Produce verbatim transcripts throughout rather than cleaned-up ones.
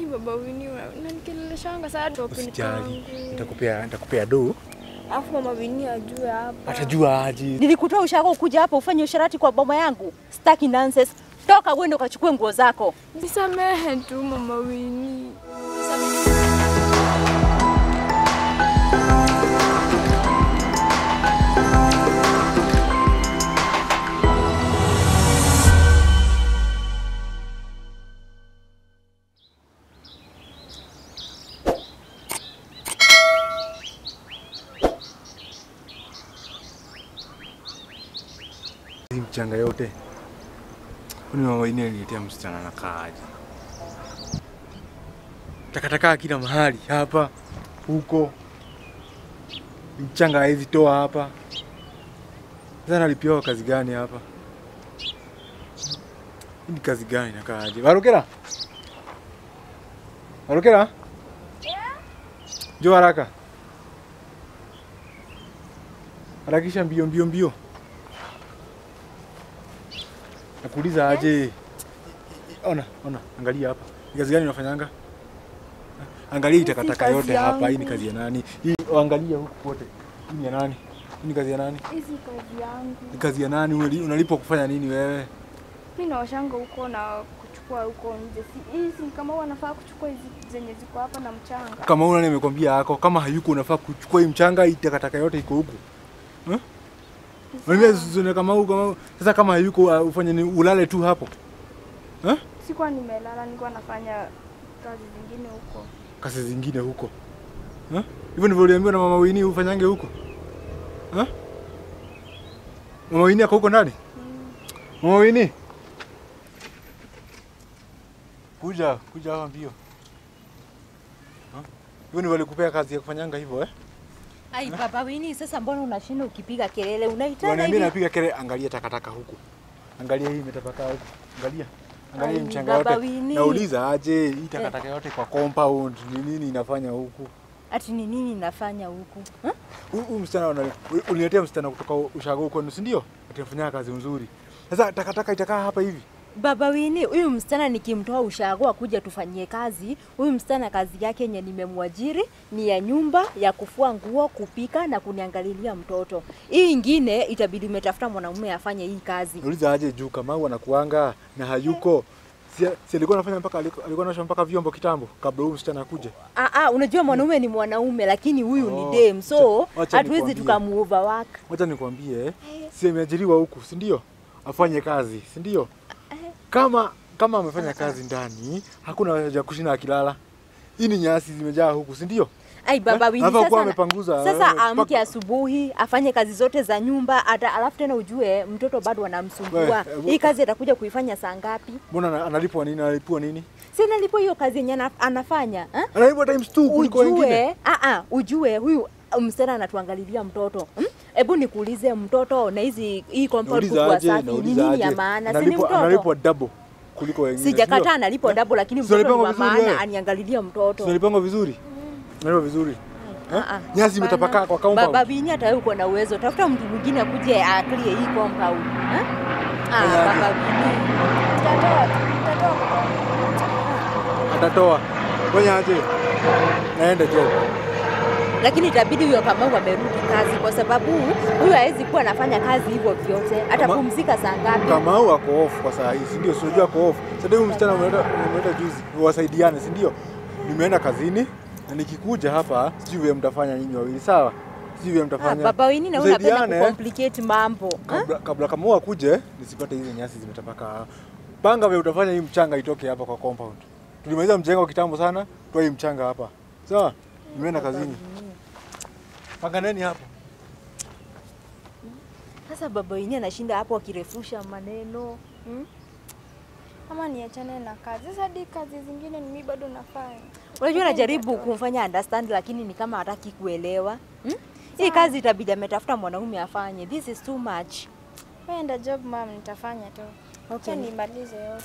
baba Winnie unanikeleleshanga saa topi kwangu. Nitakupea nitakupea do. Alafu mama Winnie ajue hapa. Atajua aje. Nilikutoa Ushago kuja hapa ufanye usharati kwa boma yangu. Staki nonsense. Toka uende ukachukue nguo zako. Nisamehe tu mama Winnie. Mchanga yote. Ni mama Winnie aliniletea msichana na kaji. Takataka kila mahali hapa huko. Mchanga hizi toa hapa. Sasa nalipiwa kazi gani hapa? Ni kazi gani na kaji? Barokera? Barokera? Yeah. Jo haraka. Harakisha mbio mbio mbio. Nakuuliza aje? Ona, ona, angalia hapa. Ni kazi gani unafanyanga? Angalia takataka yote hapa. Hii ni kazi ya nani? Hii angalia huku pote. Hii ni ya nani? Hii ni kazi ya nani? Hizi kazi yangu. Ni kazi ya nani? Unalipwa kufanya nini wewe? Mimi naoshanga huko na kuchukua huko nje. Hizi kama wanafaa kuchukua hizi zenye ziko hapa na mchanga. Kama una nimekwambia yako, kama hayuko unafaa kuchukua hii mchanga, hii takataka yote iko huku. Eh? Wewe zone kama huko, sasa kama hayuko uh, ufanye ni ulale tu hapo. Eh? Sikuwa nimelala, nilikuwa nafanya kazi zingine huko. Kazi zingine huko. Eh? Hivyo ndivyo uliambiwa na mama Winnie ufanyange huko? Eh? Mama Winnie ako huko ndani? Mm. Mama Winnie. Kuja, kuja hapa mbio. Eh? Hivyo ndivyo walikupea kazi ya kufanyanga hivyo eh? Ai baba Winnie, sasa mbona unashinda ukipiga kelele? Unaitana hivi? Mimi napiga kelele, angalia takataka huku. Angalia hii imetapakaa huku. Angalia. Angalia hii mchanga yote. Nauliza aje hii takataka yote kwa compound ni nini inafanya huku? Ati ni nini inafanya huku? Huyu msichana uniletea msichana kutoka Ushago huko, si ndio? Atafanya kazi nzuri. Sasa takataka itakaa hapa hivi. Baba Winnie, huyu msichana nikimtoa Ushago akuja tufanyie kazi, huyu msichana kazi yake yenye nimemwajiri ni ya nyumba, ya kufua nguo, kupika na kuniangalilia mtoto. Hii nyingine itabidi umetafuta mwanamume afanye hii kazi. Nauliza aje juu kama huwa anakuanga na hayuko. Si, si alikuwa anafanya mpaka alikuwa anasha mpaka vyombo kitambo kabla huyu msichana akuje. Ah ah, unajua mwanaume ni mwanaume lakini huyu oh, ni dem. So hatuwezi tukamuoverwork. Wacha nikwambie, si ameajiriwa huku, si ndio? Afanye kazi, si ndio? Kama kama amefanya kazi ndani, hakuna haja kushinda akilala. Hii ni nyasi zimejaa huku, si ndio? Ai baba eh? Winnie sasa amepanguza. Sasa amke asubuhi, afanye kazi zote za nyumba, ata alafu tena ujue mtoto bado anamsumbua. Hii kazi atakuja kuifanya saa ngapi? Mbona analipwa nini? Analipwa nini? Si analipwa hiyo kazi yenyewe anafanya, eh? Analipwa times two kuliko wengine. Ah ah, ujue huyu msichana anatuangalilia mtoto. Hebu hmm? Nikuulize mtoto na hizi hii compound kwa safi ni nini ya maana? Si ni mtoto. Analipwa double kuliko wengine. Sijakataa analipwa double lakini mtoto wa maana aniangalilia mtoto. Tunalipanga vizuri? Analipwa vizuri. Nyasi imetapakaa kwa compound. Baba Winnie hata yuko na uwezo. Tafuta mtu mwingine akuje aklie hii compound. Eh? Ah, baba Winnie. Tutatoa, tutatoa. Atatoa. Ngoja aje. Naenda job. Lakini itabidi huyo kama amerudi kazi kwa sababu huyu hawezi kuwa anafanya kazi hivyo vyote. Atapumzika saa ngapi? Kama huyu ako off kwa saa hii, si ndio? Unajua ako off. Sasa huyu msichana umeenda umeenda juzi, wasaidiane, si ndio? Nimeenda kazini na nikikuja hapa sijui vile mtafanya nyinyi wawili, sawa? Sijui vile mtafanya. Ah, baba Winnie na unapenda kucomplicate mambo. Kabla, kabla kama huyu akuje, nisipate hizo nyasi zimetapaka. Panga vile utafanya hii mchanga itoke hapa kwa compound. Tulimaliza mjengo kitambo sana, toa hii mchanga hapa. Sawa? Nimeenda kazini. Panga nani hapo? Sasa baba Winnie anashinda hapo akirefusha maneno. Hmm? Kama niachane na kazi. Sasa hadi kazi zingine mimi bado nafanya. Unajua najaribu kumfanya understand lakini ni kama hataki kuelewa. Hmm? Hii kazi itabidi ametafuta mwanaume afanye. This is too much. Wewe enda job mom, nitafanya tu. Okay, nimalize yote.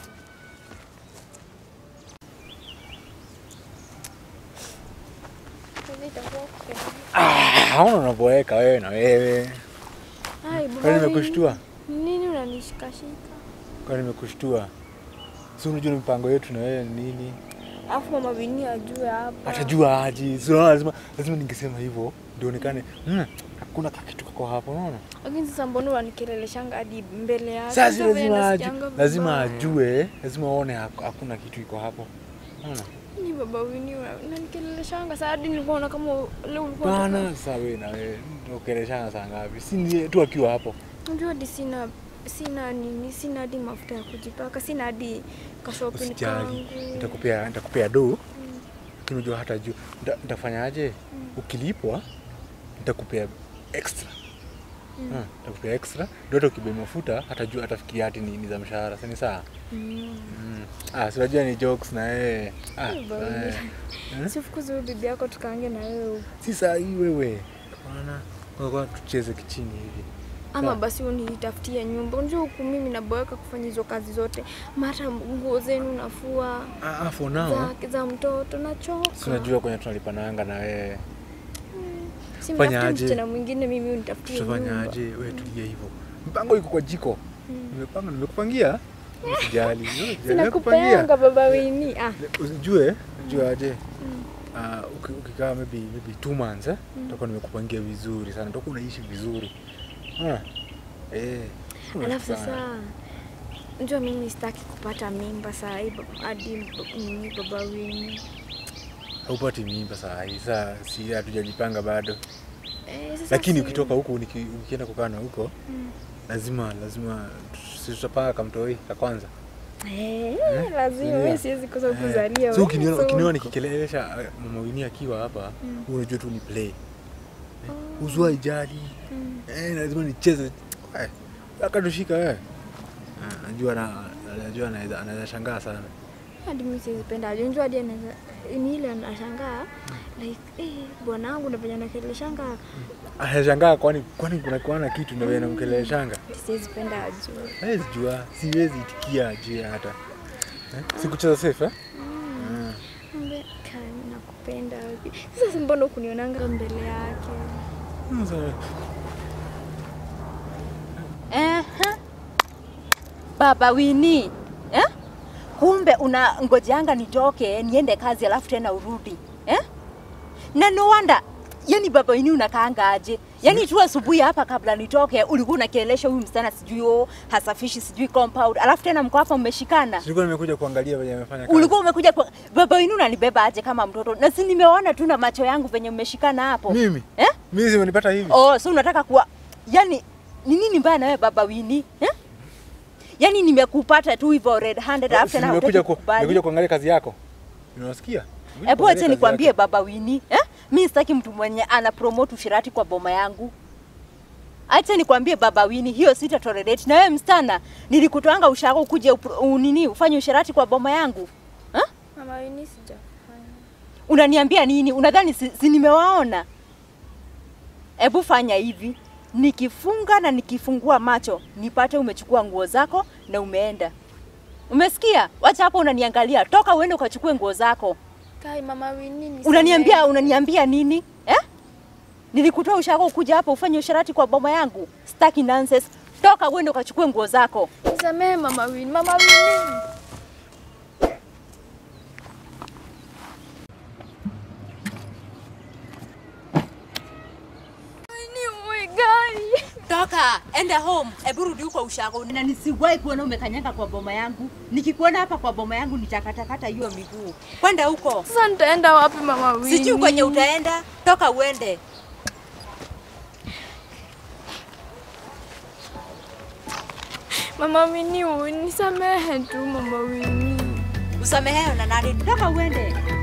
Ah, hauna unaboeka wewe na wewe. Hai baba. Kwani nimekushtua? Nini unanishika shika? Kwani nimekushtua? Si unajua mipango yetu na wewe nini? Alafu mama Winnie ajue hapa. Atajua aje. So lazima lazima ningesema hivyo ndio onekane mm, hakuna kitu kako hapo unaona. Lakini sasa mbona wanikeleleshanga hadi mbele yake? Sasa lazima ajue, lazima ajue, lazima aone hakuna kitu iko hapo. Unaona? Ni baba Winnie unanikeleleshanga sasa hadi nilikuwa kama leo ulikuwa. Bana sasa wewe na wewe unakeleshana saa ngapi? Si ni tu akiwa hapo. Unajua hadi sina sina nini, sina hadi mafuta ya kujipaka, sina hadi kashopping kangu. Nitakupea nitakupea do. Lakini unajua hata juu nitafanyaje? Mm. Ukilipwa nitakupea extra. Mm. Ah, nitakupea extra. Ndio ukibeba mafuta hata juu atafikiria hati ni za mshahara. Sasa ni sawa? Mm. Mm. Ah, si unajua ni jokes na yeye. Ah. Sifukuze bibi yako tukaange na wewe. Si saa hii wewe. Bwana, kwa tucheze kichini hivi. Ama basi unitafutie nyumba. Unajua huku mimi naboeka kufanya hizo kazi zote. Mara nguo zenu nafua. Ah, for now. Za, za mtoto nachoka. Si unajua kwenye tunalipananga na wewe. Hmm. Simtafutie msichana mwingine mimi unitafutie nyumba. Tufanyaje? Wewe tulie hivyo. Mpango iko kwa jiko. Hmm. Nimepanga nimekupangia. Usijali. Sinakupanga baba Winnie. Ah. Ujue, ujue aje. Ah, uh, ukikaa maybe maybe two months eh, tutakuwa nimekupangia vizuri sana. Tutakuwa unaishi vizuri. Ah. Eh. Alafu sasa unajua mimi sitaki kupata mimba saa hii hadi mimi baba Winnie. Haupati mimba saa hii. Sasa si hatujajipanga bado. Eh, sasa lakini si ukitoka huko ukienda kukaa na huko mm. lazima lazima tutapanga kamtoi ka kwanza. Eh, eh? lazima wewe yeah. siwezi kosa kuzalia wewe. So ukiniona ukiniona nikikelelesha mama Winnie akiwa hapa, mm. unajua tu ni play. Oh. Uzua ijali. Mm. Eh, lazima nicheze. Eh, akadoshika wewe. Ah, najua na najua anaweza anaweza shangaa sana. Hadi mimi sizipenda. Unajua hadi anaweza ni ile anashangaa like eh bwanangu unafanya na kelele shanga. Anashangaa kwani kwani kuna kuana kitu ndio anamkelele shanga. Sizipenda ajue. Hawezi jua, siwezi itikia ajue hata. Eh? Sikucheza safe eh? Mm. Mbe kani nakupenda wapi. Sasa mbona kunionanga mbele yake? Mzee. Eh. Baba Winnie, eh? Kumbe una ngojeanga nitoke niende kazi alafu tena urudi. Eh? Na no wonder, yani baba Winnie unakaanga aje? Yani tu asubuhi hapa kabla nitoke ulikuwa unakelesha huyu msichana sijui hasafishi sijui compound. Alafu tena mko hapa mmeshikana. Nilikuwa nimekuja kuangalia venye amefanya kazi. Ulikuwa umekuja kwa baba Winnie unanibeba aje kama mtoto? Na si nimeona tu na macho yangu venye mmeshikana hapo. Mimi? Eh? Mimi simenipata hivi. Oh, so unataka kuwa yani ni nini mbaya na wewe baba Winnie? Eh? Yani nimekupata tu hivyo red handed after na nimekuja nimekuja kuangalia kazi yako. Unasikia? Hebu acha nikwambie baba Winnie, eh? Mimi sitaki mtu mwenye ana promote ushirati kwa boma yangu. Acha nikwambie baba Winnie, hiyo sita tolerate. Na wewe msichana, nilikutoanga Ushago ukuje nini ufanye ushirati kwa boma yangu? Eh? Mama Winnie sijafanya. Unaniambia nini? Unadhani si, si nimewaona? Hebu fanya hivi. Nikifunga na nikifungua macho, nipate umechukua nguo zako na umeenda. Umesikia? Wacha hapo unaniangalia. Toka uende ukachukue nguo zako. Kai mama Winnie ni unaniambia unaniambia nini? Eh? Nilikutoa Ushago kuja hapa ufanye usharati kwa boma yangu. Staki nonsense. Toka uende ukachukue nguo zako. Nisamee mama Winnie. Mama Winnie. Toka, enda home. Hebu rudi huko Ushago. Na nisiwahi kuona umekanyanga kwa boma yangu. Nikikuona hapa kwa boma yangu nitakatakata hiyo miguu. Kwenda huko. Sasa nitaenda wapi mama Winnie? Sijui kwenye utaenda. Toka uende. Mama Winnie, unisamehe tu mama Winnie. Usamehewe na nani? Toka uende.